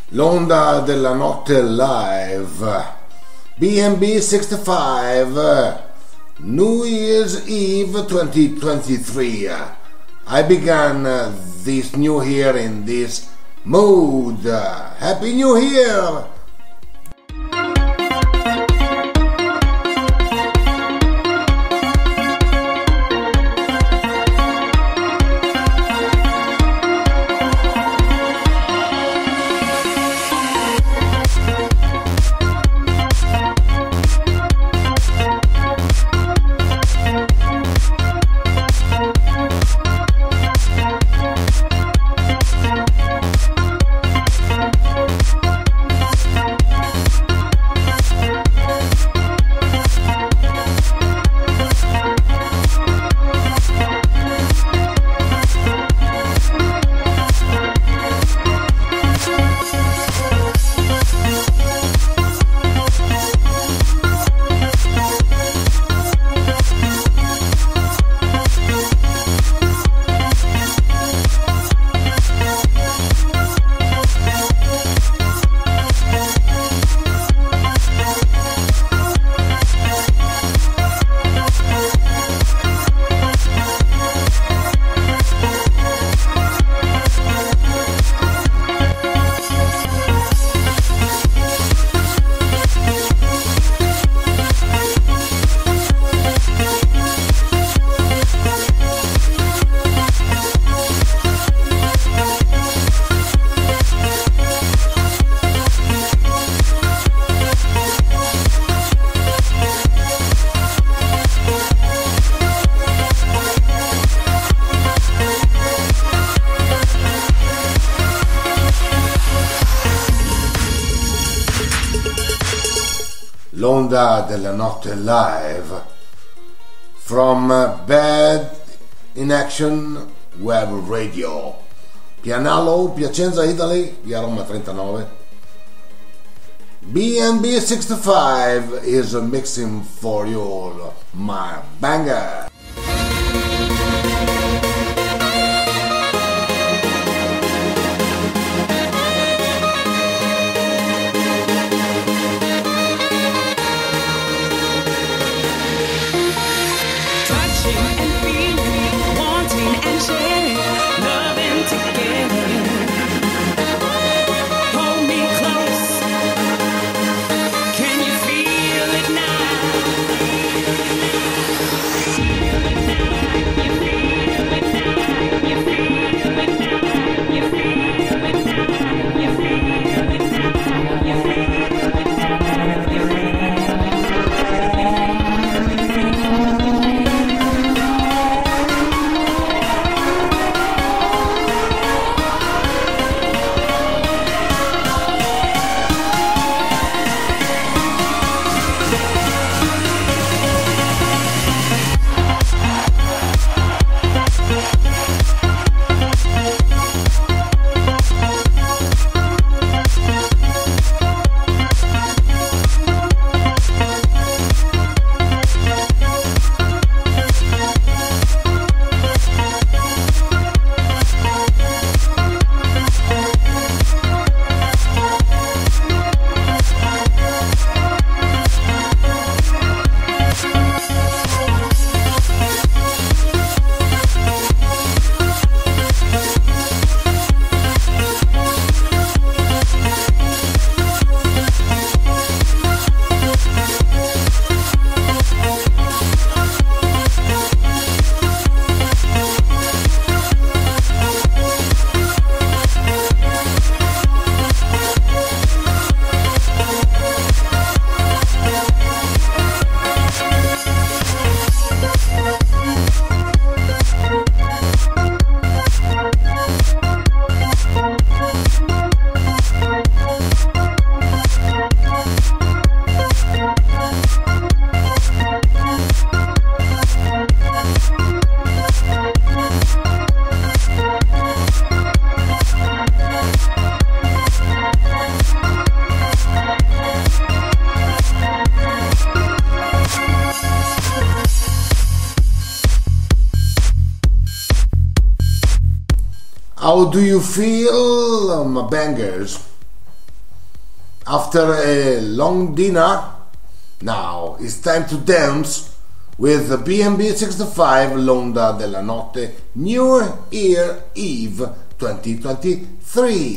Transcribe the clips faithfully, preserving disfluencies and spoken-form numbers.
L'onda della notte live, B and B sixty-five, New Year's Eve twenty twenty-three. I began this new year in this mood. Happy New Year! L'onda della notte live from Bad in Action Web Radio, Pianallo, Piacenza, Italy, via Roma trentanove. B and B sixty-five is mixing for you all my banger. How do you feel, my bangers? After a long dinner, now it's time to dance with the B and B sixty-five L'Onda della Notte New Year Eve twenty twenty-three.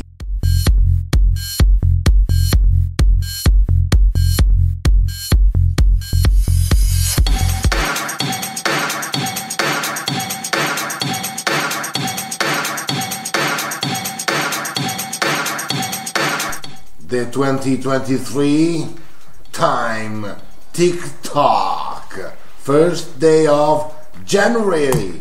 The twenty twenty-three time tick-tock, first day of January.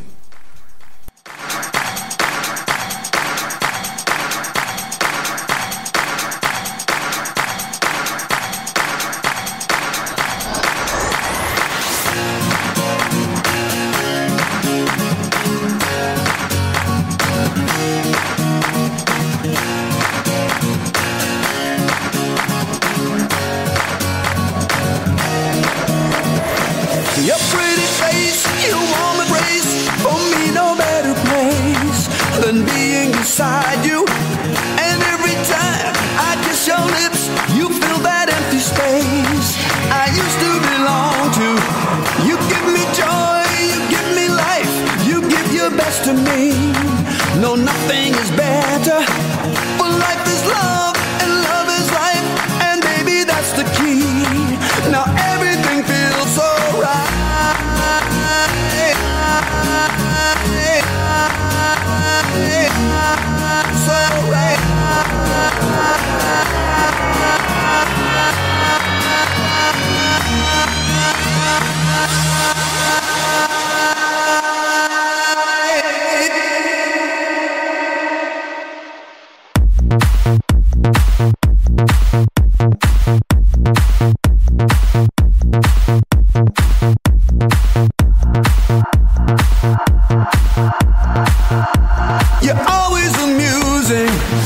Your pretty face, your warm embrace, for me no better place than being beside you. And every time I kiss your lips, you fill that empty space I used to belong to. You give me joy, you give me life, you give your best to me. No, nothing is better, for life is love and love is life, and baby that's the key. Now everything feels so right. So right. You're always amusing.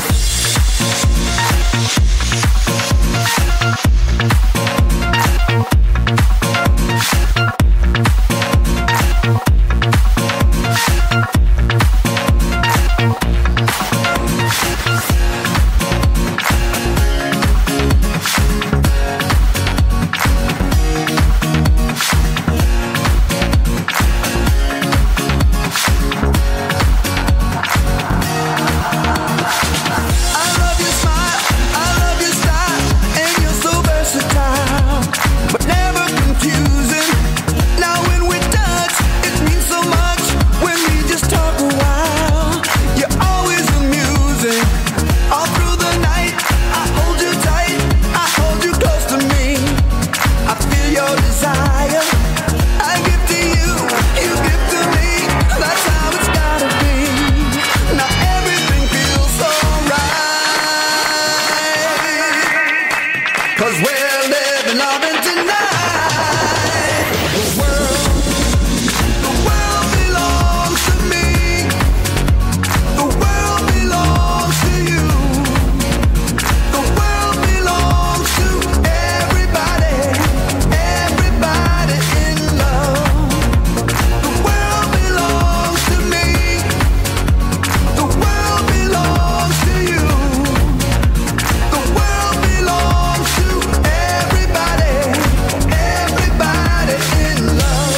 Cause we're living on it tonight. The world, the world belongs to me. The world belongs to you. The world belongs to everybody, everybody in love. The world belongs to me. The world belongs to you. The world belongs to everybody, everybody in love.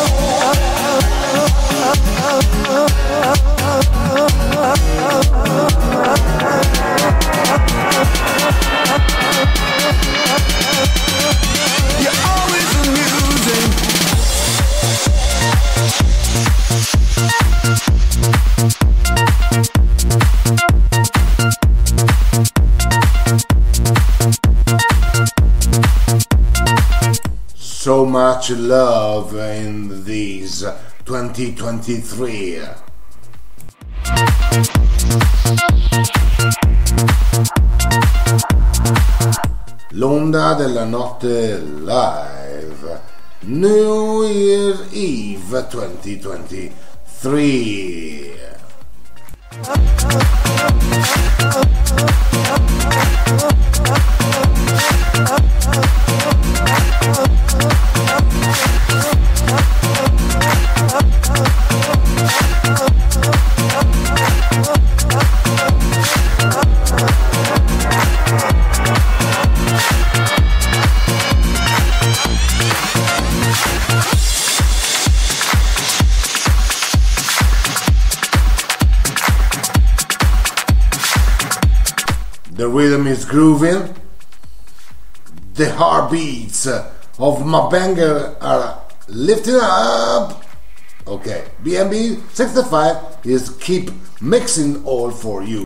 You're always amusing. So much love in these twenty twenty-three. L'Onda della Notte live New Year Eve twenty twenty-three. is grooving. The heartbeats of my banger are lifting up. Okay, B and B sixty-five is keep mixing all for you.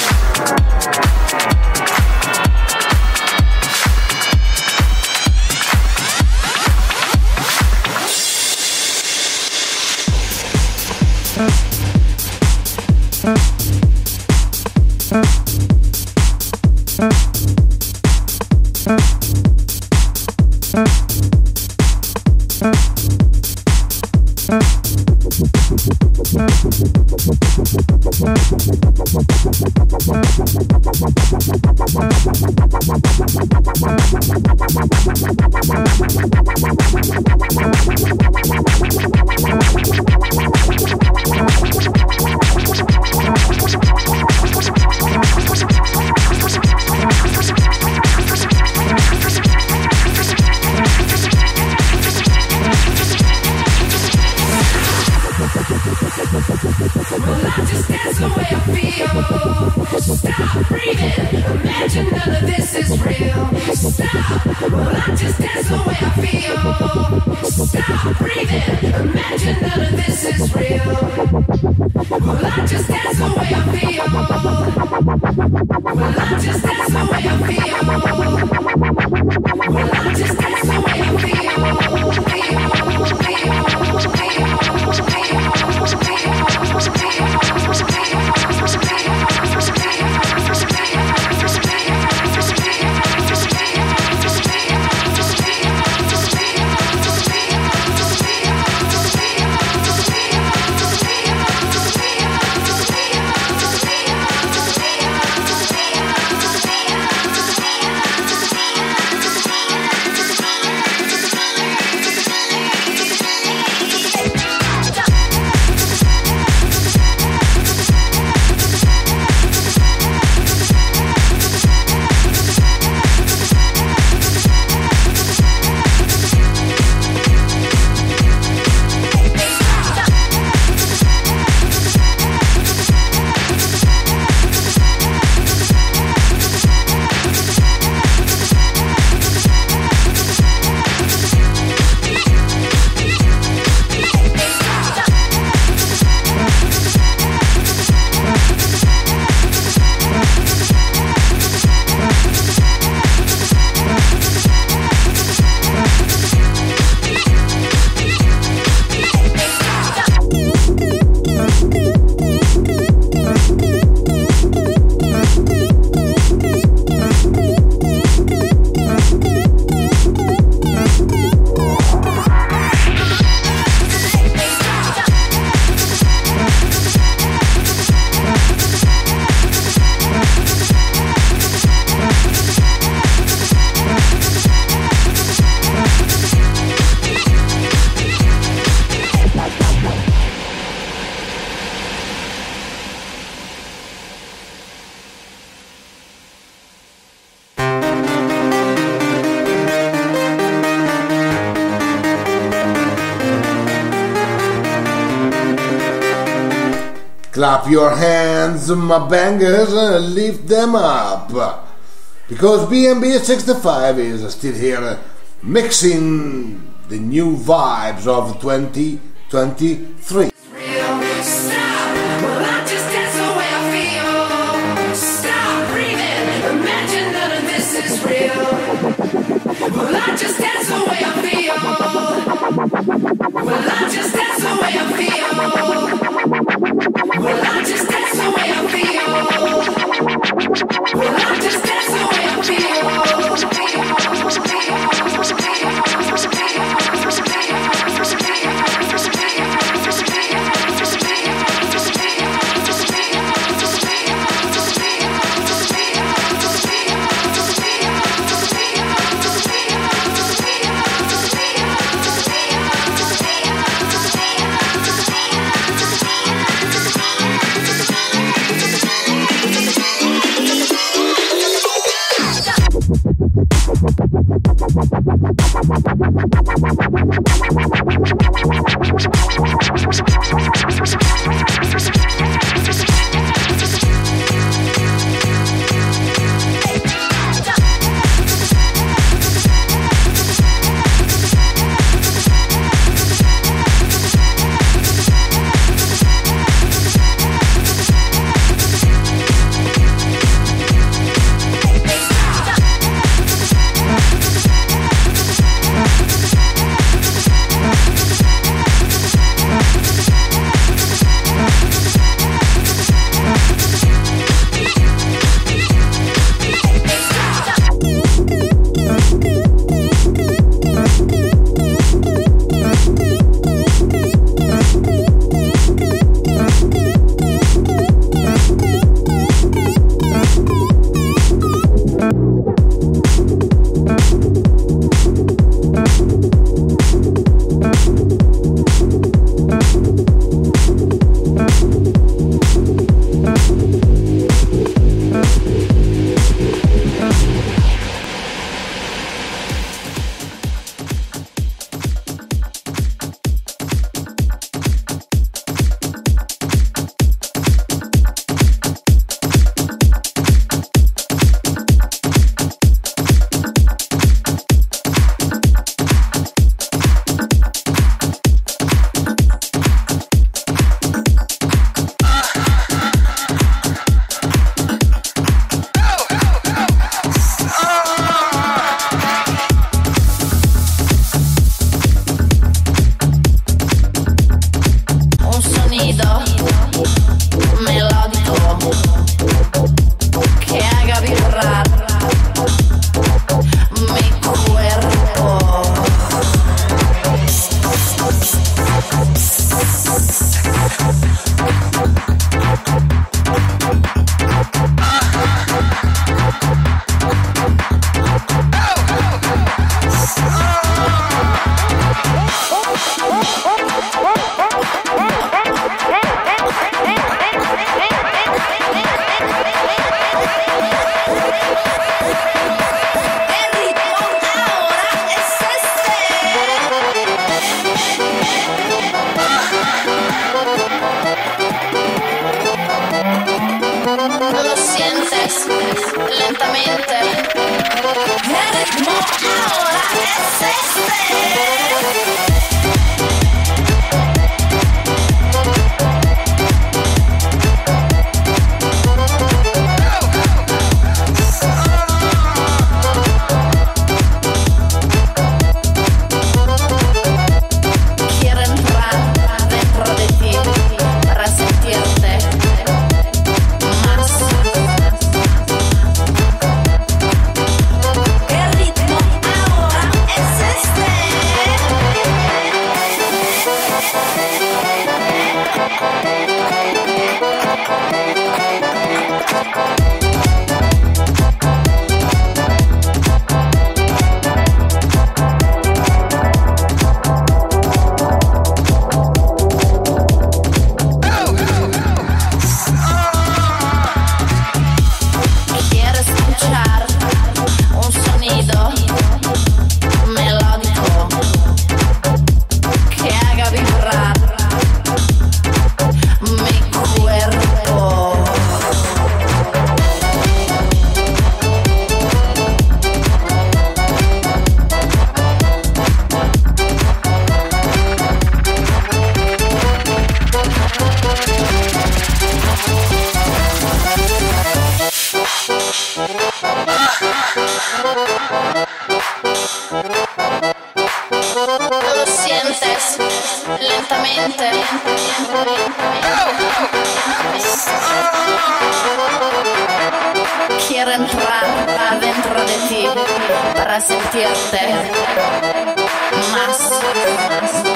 Clap your hands, my bangers, and lift them up. Because B and B sixty-five is still here mixing the new vibes of twenty twenty-three. Well, I just dance the way I feel. Well, I just dance the way I feel. Well, I just dance the way I feel. Well, I just dance the way I Hey! lentamente. Quiero entrar adentro de ti para sentirte más, más, más,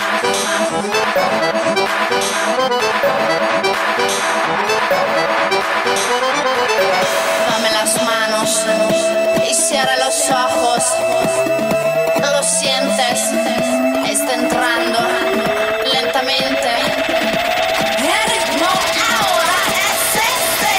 Dame las manos y cierra los ojos. Lo sientes, está entrando lentamente. El ritmo ahora es este.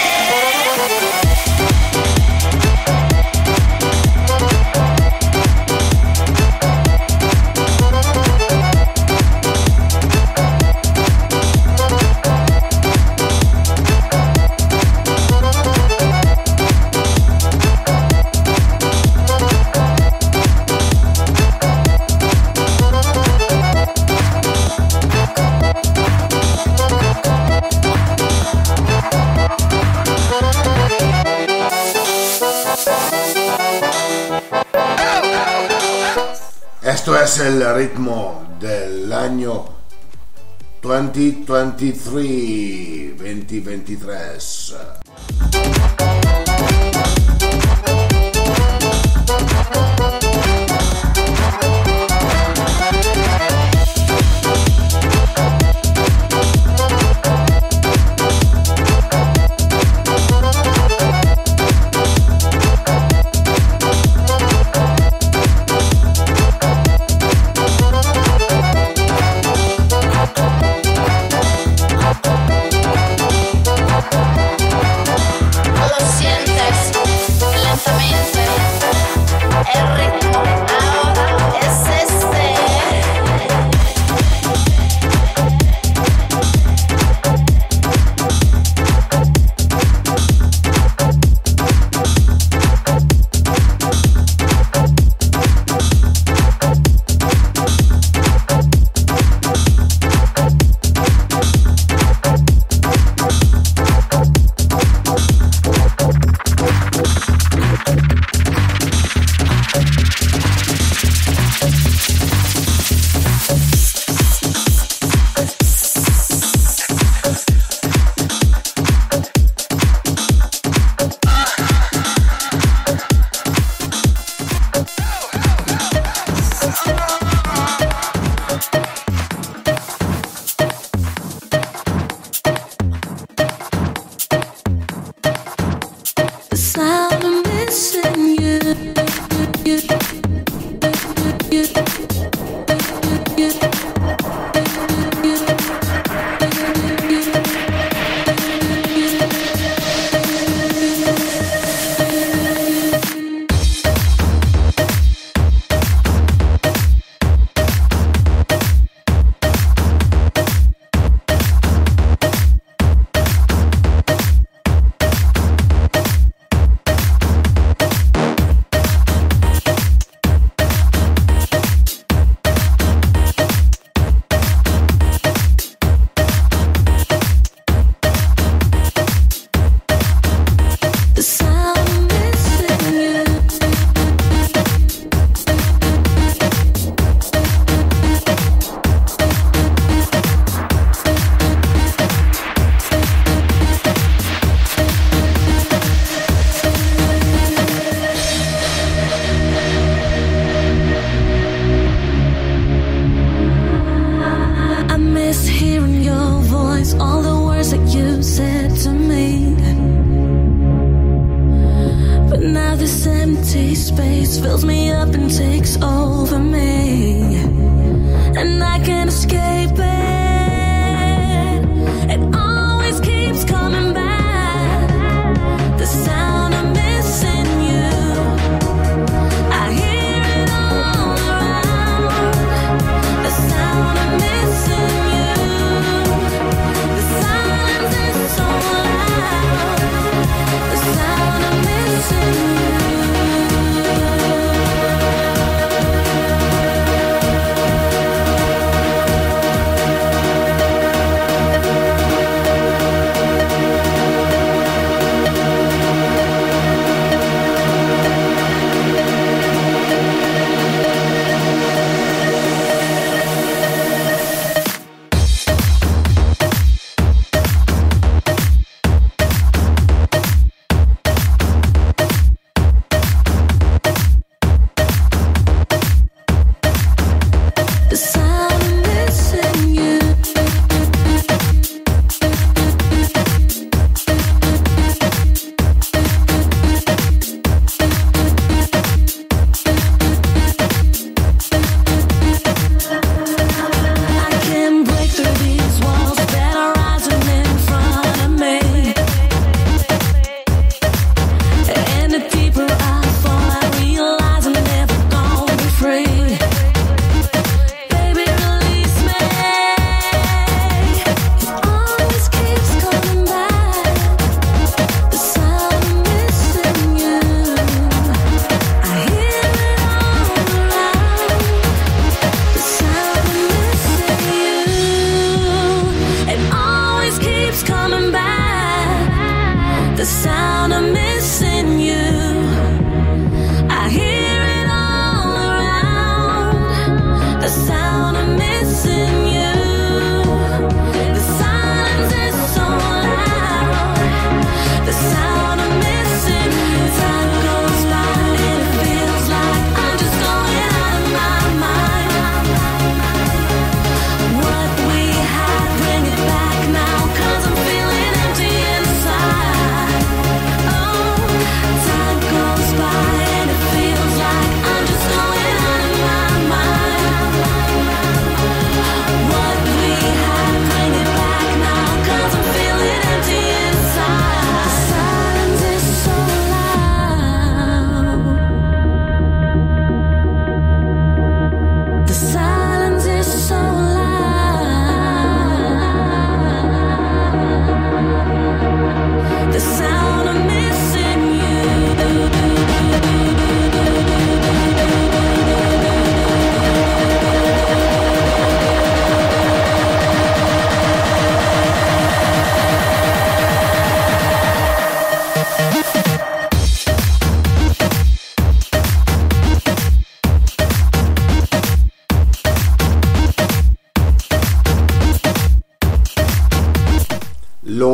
Esto es el ritmo del año veinte veintitrés, veinte veintitrés.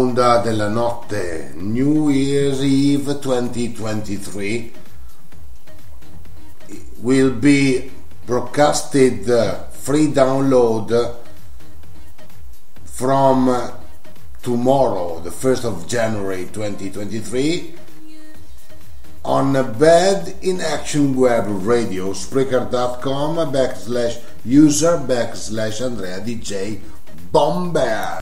l'onda della notte, New Year's Eve twenty twenty-three, will be broadcasted uh, free download from uh, tomorrow, the first of January twenty twenty-three, on Bad in Action Web Radio, Spreaker.com backslash user backslash Andrea D J Bomber.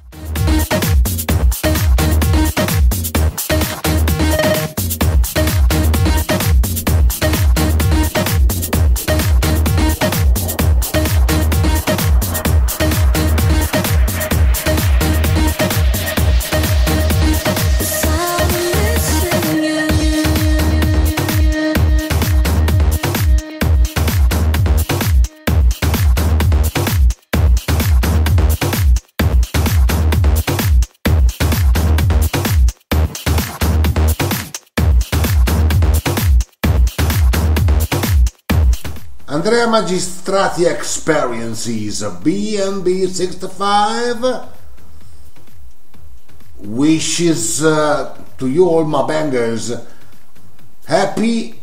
Andrea Magistrati Experiences, B and B sixty-five wishes uh, to you all my bangers happy,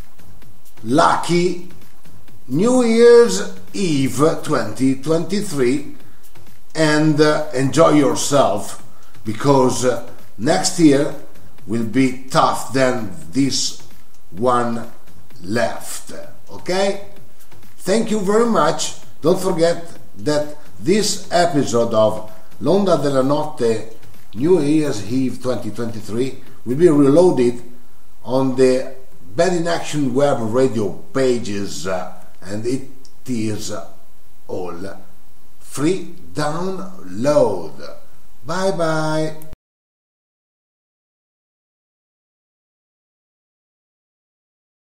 lucky New Year's Eve twenty twenty-three, and uh, enjoy yourself, because uh, next year will be tough than this one left. Okay? Thank you very much. Don't forget that this episode of L'Onda della Notte New Year's Eve twenty twenty-three will be reloaded on the Bad in Action Web Radio pages, uh, and it is uh, all free download. Bye bye.